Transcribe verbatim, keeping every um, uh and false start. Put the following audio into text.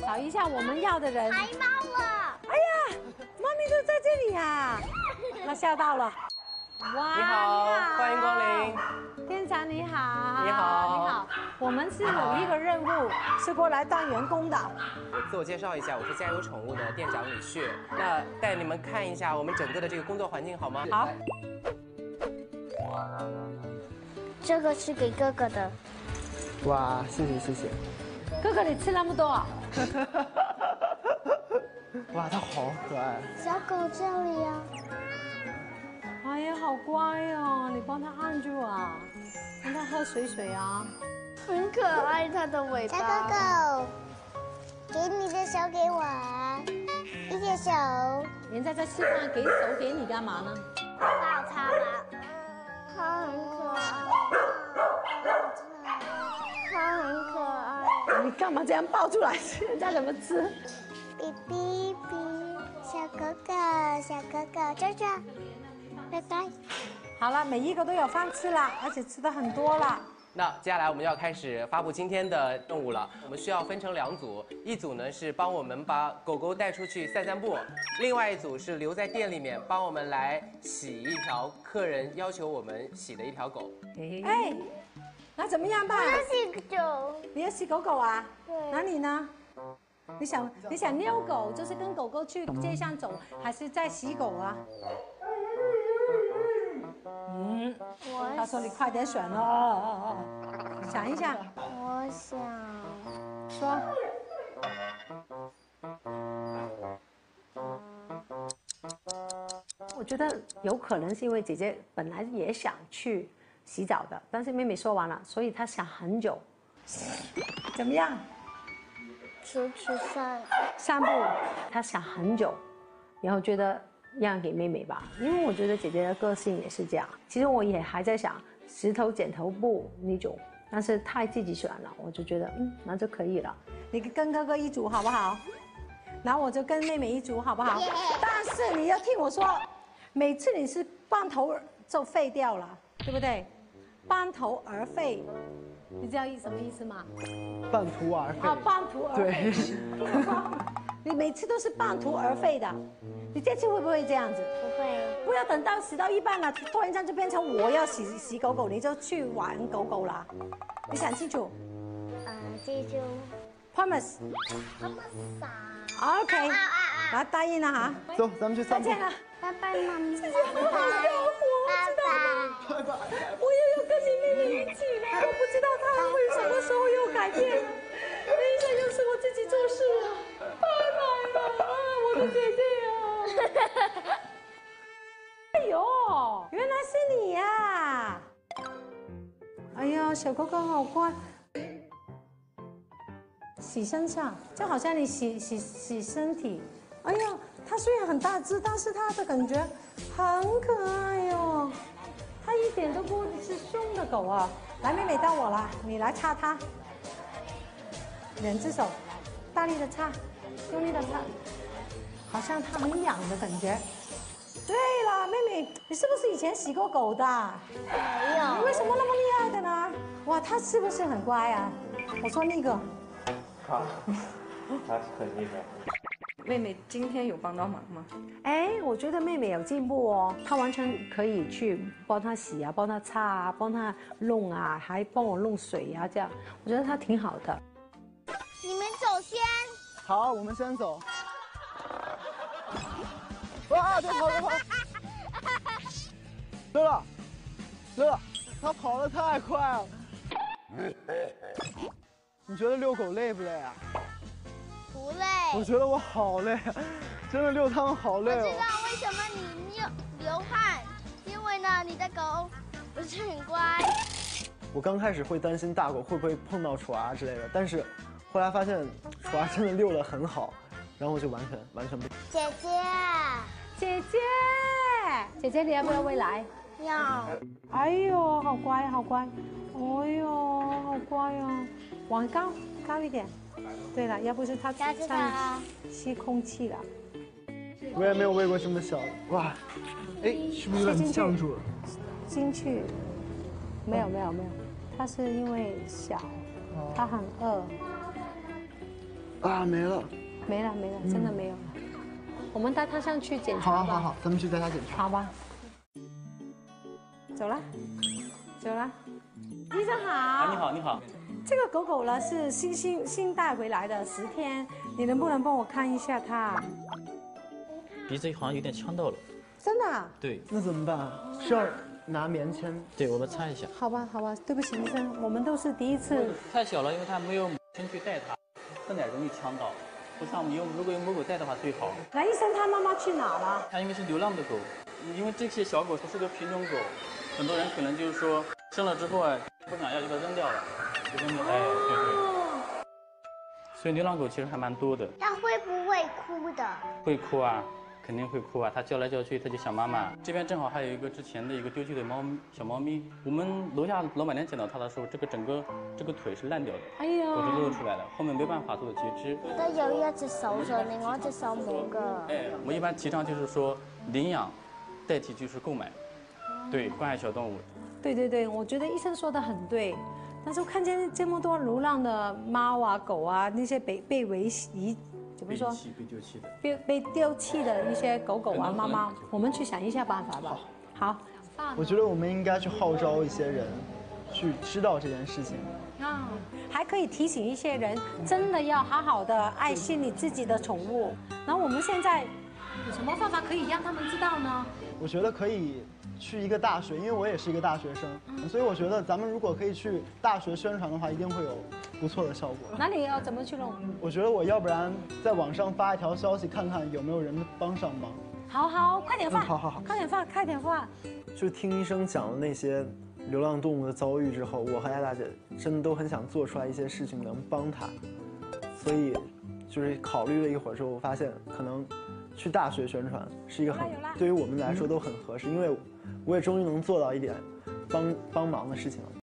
找一下我们要的人。 挨猫了！ 哎呀，妈咪都在这里呀！那吓到了。哇， 你好，欢迎光临。 店长你好。 你好。 你好。我们是有一个任务，是过来当员工的。 我自我介绍一下，我是家有宠物的店长李旭。那带你们看一下我们整个的这个工作环境好吗？ 好。 这个是给哥哥的。 哇，谢谢谢谢。 哥哥，你吃那么多啊？ 哇，它好可爱。 小狗这里啊。 哎呀，好乖哦！你帮它按住啊，让它喝水水啊。 很可爱，它的尾巴。小狗狗，给你的手给我，一个手。 人家在示范，给手给你干嘛呢？ 抱它吧。它很可爱。它很可爱。 你干嘛这样抱出来？人家怎么吃？ 哔哔哔，小狗狗，小狗狗，这这，拜拜。 好了，每一个都有饭吃了，而且吃的很多了。 那接下来我们要开始发布今天的任务了。我们需要分成两组，一组呢是帮我们把狗狗带出去散散步，另外一组是留在店里面帮我们来洗一条客人要求我们洗的一条狗。 哎，那怎么样吧？ 我要洗狗。 你要洗狗狗啊？ 对。 那你呢？你想你想遛狗，就是跟狗狗去街上走，还是在洗狗啊？嗯，他说你快点选哦，想一下。 我想说。我觉得有可能是因为姐姐本来也想去洗澡的，但是妹妹说完了，所以她想很久。怎么样？ 出去散散步，她想很久，然后觉得让给妹妹吧，因为我觉得姐姐的个性也是这样。其实我也还在想石头剪头布那种，但是太自己选了，我就觉得嗯，那就可以了。你跟哥哥一组好不好？然后我就跟妹妹一组好不好？ Yeah. 但是你要听我说，每次你是半途就废掉了，对不对？半途而废。你知道意什么意思吗？ 半途而废。 啊，半途而废。对。你每次都是半途而废的，你这次会不会这样子？ 不会。 不要等到洗到一半了，突然间就变成我要洗洗狗狗，你就去玩狗狗啦。你想清楚？ 啊，记住。 Promise。OK。来，答应了哈。 走，咱们去散步。 再见了。 拜拜，妈咪。 谢谢你好照顾我，知道吗？拜拜。我又要跟你妹妹一起了，我不知道她会什么时候又改变。等一下又是我自己做事了，拜拜了，我的姐姐啊！哎呦，原来是你呀！哎呀，小狗狗好乖。洗身上，就好像你洗洗洗身体。哎呀，它虽然很大只，但是它的感觉很可爱哟。它一点都不是凶的狗啊！来，妹妹到我了，你来擦它。两只手，大力的擦，用力的擦，好像它很痒的感觉。对了，妹妹，你是不是以前洗过狗的？ 没有。 你为什么那么厉害的呢？哇，它是不是很乖啊？我说那个。 好，他很厉害。 妹妹今天有帮到忙吗？ 哎，我觉得妹妹有进步哦，她完全可以去帮她洗啊，帮她擦啊，帮她弄啊，还帮我弄水啊，这样，我觉得她挺好的。 你们走先。 好，我们先走。哇，别跑，别跑！乐乐，乐乐，他跑得太快了。你觉得遛狗累不累啊？ 不累。 我觉得我好累，真的遛它们好累哦。 我知道为什么你流流汗，因为呢，你的狗不是很乖。 我刚开始会担心大狗会不会碰到楚娃之类的，但是后来发现楚娃真的遛得很好，然后我就完全完全不。 姐姐， 姐姐，姐姐，你要不要喂奶？ 要。 哎呦，好乖，好乖。哎呦，好乖哦。往高高一点。对了，要不是它上吸空气了。 我也没有喂过这么小的，哇！哎，是不是有点呛住了？ 进去，没有没有没有，它是因为小，它很饿。 啊，没了。 没了没了，真的没有了。我们带它上去检查吧。 好好好，咱们去带它检查。 好吧。走了，走了。医生好。 啊，你好，你好。 这个狗狗呢是新新新带回来的，十天，你能不能帮我看一下它？ 鼻子好像有点呛到了。 真的啊？ 对。 那怎么办？是要拿棉签？ 对，我们擦一下。 好吧，好吧，对不起医生，我们都是第一次。 太小了，因为它没有母亲去带它，更点容易呛到。不像有如果有母狗带的话最好。 那医生，它妈妈去哪了？ 它因为是流浪的狗，因为这些小狗它是个品种狗，很多人可能就是说生了之后啊不想要就把它扔掉了，就扔掉。哎，对对。所以流浪狗其实还蛮多的。 它会不会哭的？ 会哭啊，肯定会哭啊。它叫来叫去，它就想妈妈。这边正好还有一个之前的一个丢弃的猫小猫咪，我们楼下老板娘捡到它的时候，这个整个这个腿是烂掉的， 哎呀， 骨头露出来了，後面沒辦法做截肢。 得有一隻手上，另外一隻手冇㗎。 哎，我一般提倡就是說領養代替就是購買，對，關愛小動物。 对对对，我觉得医生说的很对。但是我看见这么多流浪的猫啊、狗啊，那些被被遗遗怎么说？ 被丢弃的。 被被丢弃的一些狗狗啊、猫猫，我们去想一下办法吧。好。 我觉得我们应该去号召一些人，去知道这件事情。 啊，还可以提醒一些人，真的要好好的爱惜你自己的宠物。然后我们现在有什么方法可以让他们知道呢？ 我觉得可以去一个大学，因为我也是一个大学生，嗯、所以我觉得咱们如果可以去大学宣传的话，一定会有不错的效果。 那你要怎么去弄？ 我觉得我要不然在网上发一条消息，看看有没有人帮上忙。 好好，快点发、 嗯！好好好， 快点发，快点发！ 就听医生讲了那些流浪动物的遭遇之后，我和艾大姐真的都很想做出来一些事情能帮它，所以就是考虑了一会儿之后，我发现可能去大学宣传是一个很对于我们来说都很合适，因为我也终于能做到一点帮帮忙的事情了。